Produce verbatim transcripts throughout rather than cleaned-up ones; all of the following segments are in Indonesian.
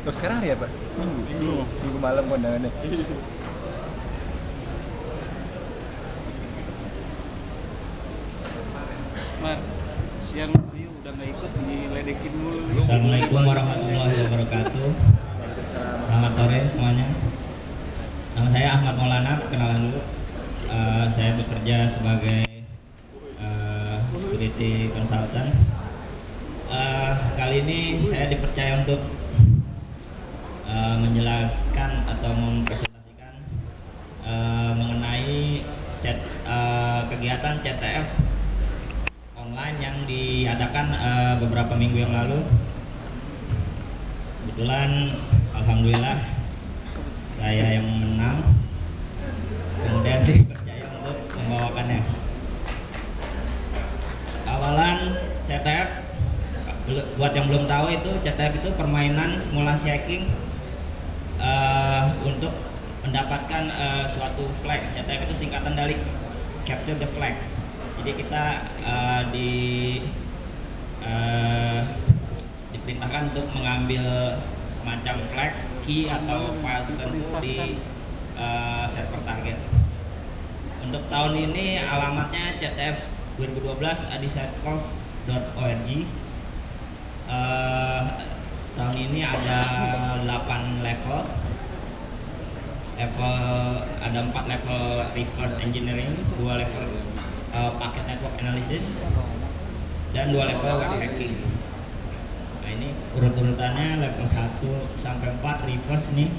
Terus sekarang hari apa? Minggu. Minggu, Minggu malam kondangannya. Mar, siang ayo udah nggak ikut diledekin mulu. Assalamualaikum warahmatullahi wabarakatuh. Selamat sore semuanya. Nama saya Ahmad Maulana, perkenalan dulu. Uh, saya bekerja sebagai uh, security consultant. Uh, kali ini saya dipercaya untuk uh, menjelaskan atau mempresentasikan uh, mengenai chat, uh, kegiatan C T F online yang diadakan uh, beberapa minggu yang lalu. Kebetulan alhamdulillah saya yang menang, kemudian dipercaya untuk membawakannya. Awalan C T F, buat yang belum tahu, itu C T F itu permainan simulasi hacking uh, untuk mendapatkan uh, suatu flag. C T F itu singkatan dari capture the flag. Jadi kita uh, di uh, diperintahkan untuk mengambil semacam flag, key atau file tertentu di uh, server target. Untuk tahun ini alamatnya C T F dua ribu dua belas adisatcov dot org. Uh, tahun ini ada delapan level. Level ada empat level reverse engineering, dua level Uh, paket network analysis, dan dua level web hacking. Nah, ini urut-urutannya level satu sampai empat reverse nih.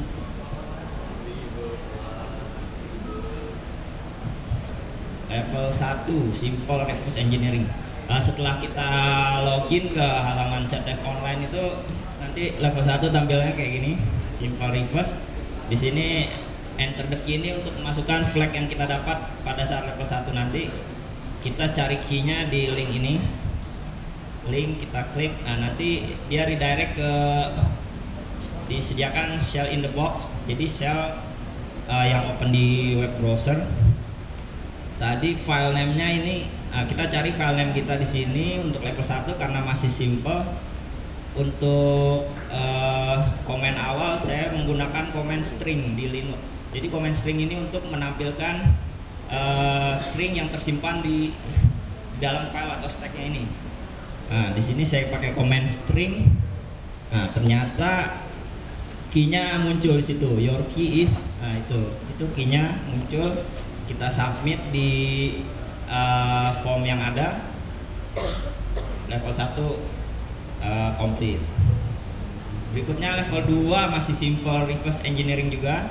Level satu simple reverse engineering. Uh, setelah kita login ke halaman C T F online itu nanti level satu tampilannya kayak gini, simple reverse. Di sini enter the key ini untuk memasukkan flag yang kita dapat pada saat level satu nanti. Kita cari key-nya di link ini, link kita klik, nah nanti dia redirect ke disediakan shell in the box, jadi shell uh, yang open di web browser. Tadi file name-nya ini, nah kita cari file name kita di sini untuk level satu karena masih simple. Untuk uh, komen awal saya menggunakan comment string di Linux. Jadi comment string ini untuk menampilkan Uh, string yang tersimpan di dalam file atau stacknya ini. Nah, di sini saya pakai comment string. Nah, ternyata key-nya muncul di situ. Your key is, nah itu, itu key-nya muncul. Kita submit di uh, form yang ada. Level satu uh, complete. Berikutnya level dua masih simple reverse engineering juga.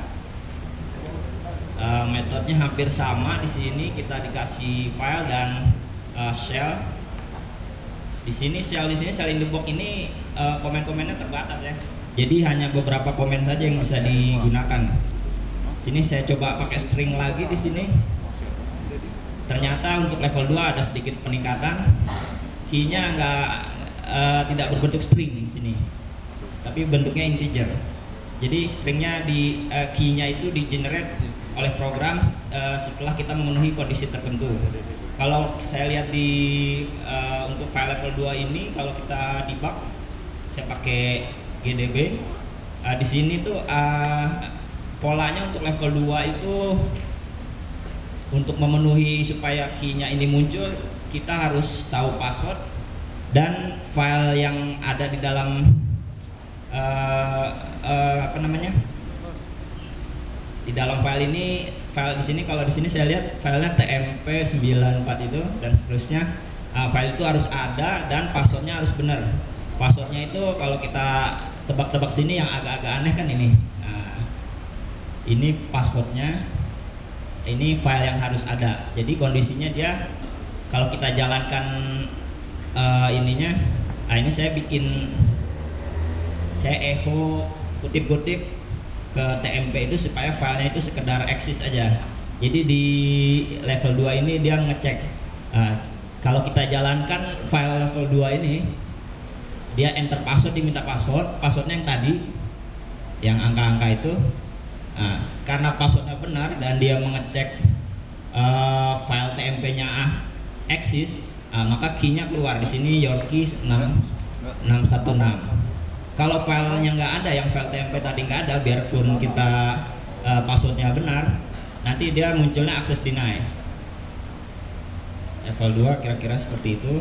Uh, metodenya hampir sama. Di sini kita dikasih file dan uh, shell. Di sini shell di sini shell in the box ini uh, komen-komennya terbatas ya. Jadi hanya beberapa komen saja yang bisa digunakan. Sini saya coba pakai string lagi di sini. Ternyata untuk level dua ada sedikit peningkatan. Key-nya enggak uh, tidak berbentuk string di sini, tapi bentuknya integer. Jadi stringnya di uh, key-nya itu di generate oleh program uh, setelah kita memenuhi kondisi tertentu. Kalau saya lihat di uh, untuk file level dua ini, kalau kita debug, saya pakai G D B. Uh, di sini tuh uh, polanya untuk level dua itu untuk memenuhi supaya key-nya ini muncul, kita harus tahu password dan file yang ada di dalam uh, uh, apa namanya? Di dalam file ini, file di sini kalau di sini saya lihat filenya T M P sembilan puluh empat itu dan seterusnya. Uh, file itu harus ada dan passwordnya harus benar. Passwordnya itu kalau kita tebak-tebak sini yang agak-agak aneh kan ini. Nah, ini passwordnya, ini file yang harus ada. Jadi kondisinya dia kalau kita jalankan uh, ininya, nah ini saya bikin, saya echo kutip-kutip ke T M P itu supaya filenya itu sekedar eksis aja. Jadi di level dua ini dia ngecek. Nah, kalau kita jalankan file level dua ini, dia enter password, diminta password, passwordnya yang tadi, yang angka-angka itu. Nah, karena passwordnya benar dan dia mengecek uh, file T M P-nya eksis, uh, maka key-nya keluar di sini your key enam enam satu enam. Kalau filenya nggak ada, yang file T M P tadi nggak ada, biarpun kita uh, passwordnya benar, nanti dia munculnya access deny. Level dua kira-kira seperti itu.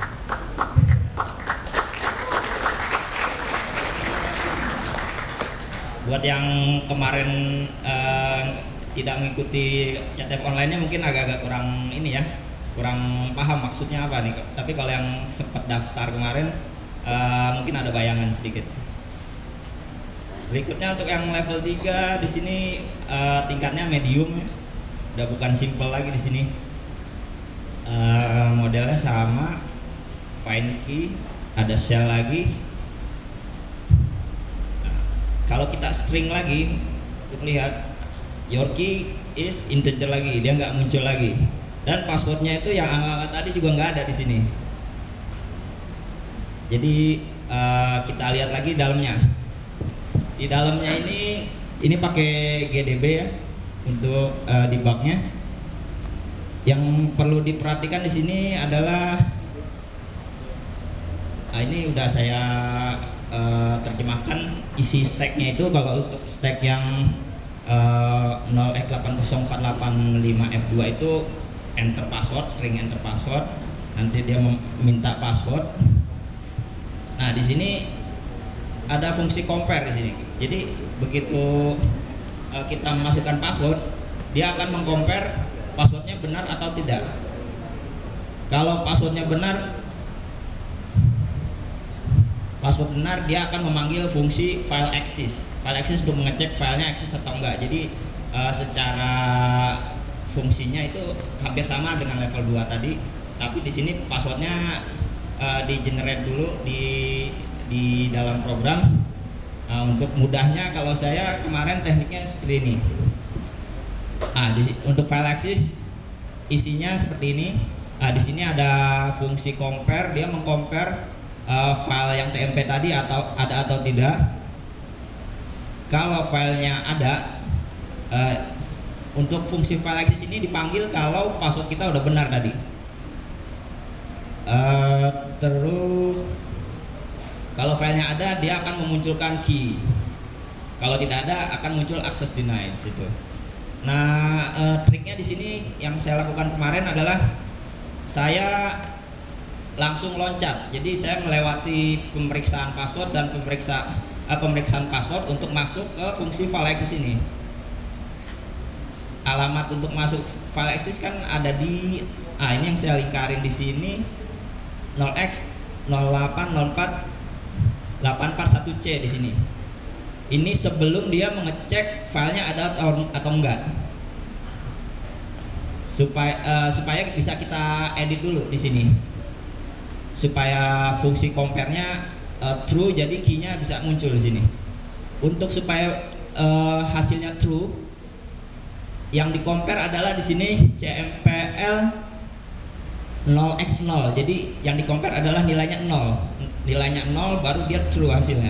Buat yang kemarin uh, tidak mengikuti C T F online-nya mungkin agak-agak kurang ini ya, kurang paham maksudnya apa nih. Tapi kalau yang sempat daftar kemarin uh, mungkin ada bayangan sedikit. Berikutnya untuk yang level tiga di sini uh, tingkatnya medium ya. Udah bukan simple lagi di sini. Uh, modelnya sama, find key, ada shell lagi. Nah, kalau kita string lagi, untuk lihat your key is integer lagi, dia nggak muncul lagi. Dan passwordnya itu yang angka-angka tadi juga nggak ada di sini. Jadi uh, kita lihat lagi dalamnya. Di dalamnya ini ini pakai G D B ya untuk uh, debugnya. Yang perlu diperhatikan di sini adalah, nah ini udah saya uh, terjemahkan isi stacknya itu. Kalau untuk stack yang uh, nol x delapan nol empat delapan lima f dua itu enter password, string enter password. Nanti dia meminta password. Nah di sini ada fungsi compare di sini. Jadi begitu uh, kita memasukkan password, dia akan mengcompare passwordnya benar atau tidak. Kalau passwordnya benar, password benar, dia akan memanggil fungsi file access. File access untuk mengecek filenya eksis atau enggak. Jadi uh, secara fungsinya itu hampir sama dengan level dua tadi, tapi di sini passwordnya uh, di generate dulu di di dalam program. Uh, untuk mudahnya kalau saya kemarin tekniknya seperti ini. Ah, di, untuk file access isinya seperti ini. Ah, di sini ada fungsi compare, dia mengcompare uh, file yang T M P tadi atau ada atau tidak. Kalau filenya ada, uh, untuk fungsi file access ini dipanggil kalau password kita udah benar tadi. Uh, terus kalau filenya ada, dia akan memunculkan key. Kalau tidak ada, akan muncul access denied situ. Nah, uh, triknya di sini yang saya lakukan kemarin adalah saya langsung loncat. Jadi saya melewati pemeriksaan password dan pemeriksa uh, pemeriksaan password untuk masuk ke fungsi file access ini. Alamat untuk masuk file access kan ada di, ah ini yang saya lingkarin di sini, nol x nol delapan nol empat delapan empat satu C di sini. Ini sebelum dia mengecek filenya ada atau, atau enggak. Supaya uh, supaya bisa kita edit dulu di sini. Supaya fungsi compare-nya uh, true, jadi key-nya bisa muncul di sini. Untuk supaya uh, hasilnya true, yang di compare adalah di sini C M P L nol x nol. Jadi yang di compare adalah nilainya nol. Nilainya nol baru dia true hasilnya.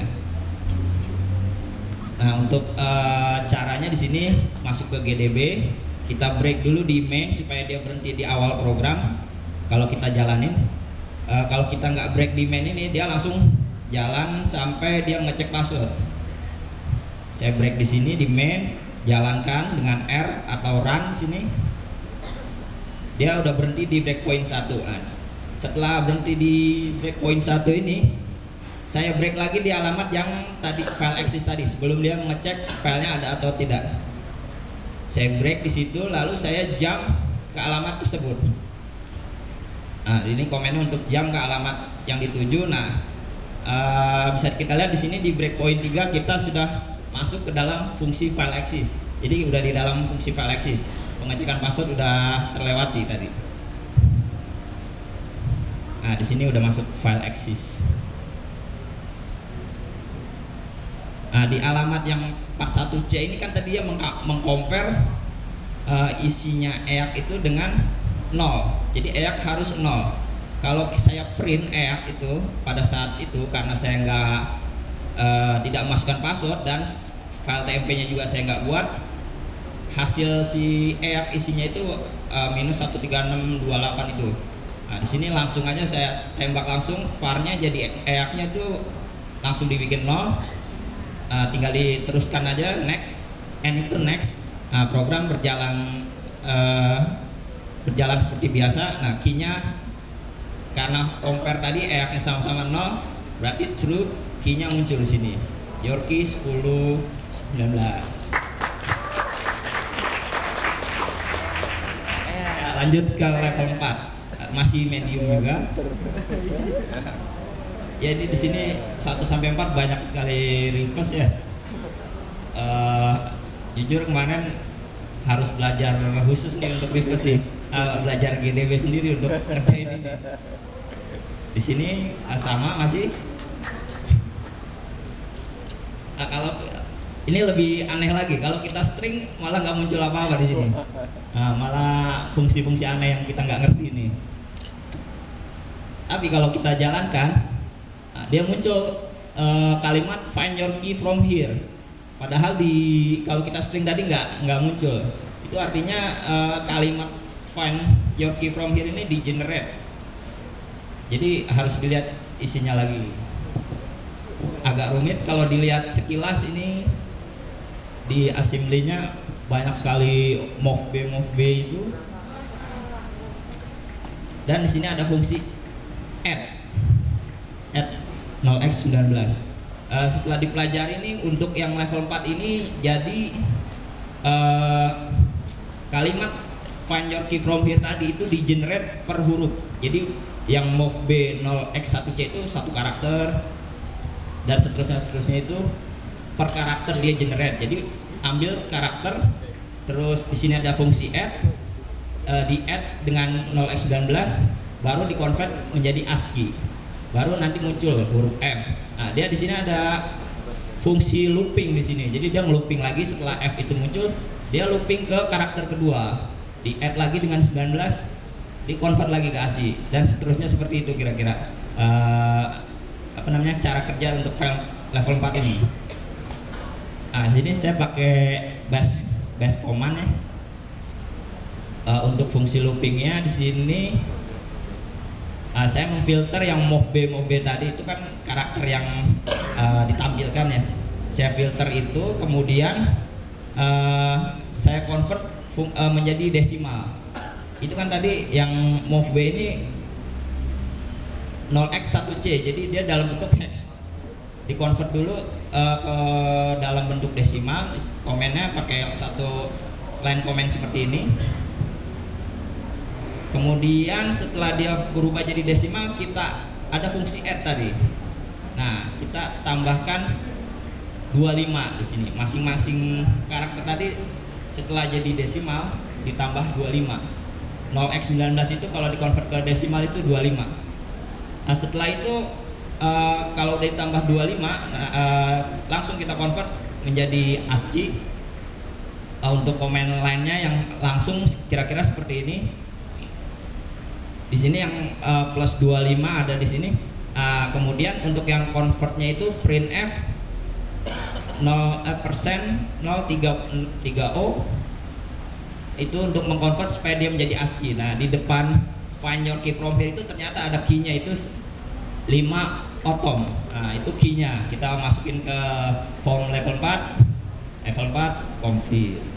Nah, untuk uh, caranya di sini masuk ke G D B, kita break dulu di main supaya dia berhenti di awal program. Kalau kita jalanin, uh, kalau kita nggak break di main ini, dia langsung jalan sampai dia ngecek password. Saya break di sini di main, jalankan dengan R atau run sini. Dia udah berhenti di breakpoint satu. Nah, setelah berhenti di breakpoint satu ini, saya break lagi di alamat yang tadi file access tadi sebelum dia mengecek filenya ada atau tidak. Saya break di situ, lalu saya jump ke alamat tersebut. Nah, ini komennya untuk jump ke alamat yang dituju. Nah, uh, bisa kita lihat di sini di breakpoint tiga kita sudah masuk ke dalam fungsi file access. Jadi udah di dalam fungsi file access. Pengecekan password udah terlewati tadi. Nah, di sini udah masuk file access. Nah, di alamat yang empat satu C ini kan tadi dia mengcompare uh, isinya E A C itu dengan nol. Jadi E A C harus nol. Kalau saya print E A C itu pada saat itu karena saya nggak uh, tidak memasukkan password dan file T M P-nya juga saya nggak buat, hasil si E A C isinya itu uh, minus satu tiga enam dua delapan itu. Nah, di sini langsung aja saya tembak langsung, var-nya jadi E A C-nya itu langsung dibikin nol, uh, tinggal diteruskan aja next, N itu next. Nah, program berjalan uh, berjalan seperti biasa. Nah, key-nya karena compare tadi E A C-nya sama-sama nol, berarti true, key-nya muncul di sini. Your key sepuluh sembilan belas. Lanjut ke level empat, masih medium juga. Ya, ini di sini satu sampai empat banyak sekali reverse ya. Uh, jujur kemarin harus belajar khusus nih untuk reverse nih, uh, belajar G D B sendiri untuk ngerjain ini. Di sini uh, sama masih. Uh, kalau ini lebih aneh lagi, kalau kita string malah nggak muncul apa-apa di sini. Nah, malah fungsi-fungsi aneh yang kita nggak ngerti nih. Tapi kalau kita jalankan, nah, dia muncul uh, kalimat find your key from here. Padahal di kalau kita string tadi nggak nggak muncul. Itu artinya uh, kalimat find your key from here ini di generate. Jadi harus dilihat isinya lagi. Agak rumit kalau dilihat sekilas ini di assembly-nya banyak sekali move B move B itu. Dan di sini ada fungsi add add nol x sembilan belas. Uh, setelah dipelajari ini untuk yang level empat ini jadi uh, kalimat find your key from here tadi itu di generate per huruf. Jadi yang move B nol x satu C itu satu karakter dan seterusnya seterusnya itu per karakter dia generate. Jadi ambil karakter, terus di sini ada fungsi add, uh, di add dengan nol x sembilan belas, baru dikonvert menjadi ASCII, baru nanti muncul huruf F. Nah, dia di sini ada fungsi looping di sini. Jadi dia ngelooping lagi setelah F itu muncul, dia looping ke karakter kedua, di add lagi dengan sembilan belas, dikonvert lagi ke ASCII dan seterusnya seperti itu kira-kira. Uh, apa namanya cara kerja untuk file level empat ini. Nah, sini saya pakai bash bash command ya. Uh, untuk fungsi loopingnya di sini uh, saya memfilter yang move B move B tadi itu kan karakter yang uh, ditampilkan ya. Saya filter itu, kemudian uh, saya convert uh, menjadi desimal. Itu kan tadi yang move B ini nol x satu C, jadi dia dalam bentuk hex. Dikonvert dulu uh, ke dalam bentuk desimal, komennya pakai satu line komen seperti ini. Kemudian setelah dia berubah jadi desimal, kita ada fungsi add tadi. Nah, kita tambahkan dua puluh lima di sini. Masing-masing karakter tadi setelah jadi desimal ditambah dua puluh lima. nol x sembilan belas itu kalau dikonvert ke desimal itu dua puluh lima. Nah, setelah itu uh, kalau udah ditambah dua puluh lima, nah, uh, langsung kita convert menjadi ASCII. Uh, untuk komen lainnya yang langsung kira-kira seperti ini. Di sini yang uh, plus dua puluh lima ada di sini. Uh, kemudian untuk yang convertnya itu printf nol persen nol tiga O itu untuk mengkonvert supaya dia menjadi ASCII. Nah, di depan find your key from here itu ternyata ada key-nya itu lima atom. Nah, itu key-nya kita masukin ke form level empat, level empat complete.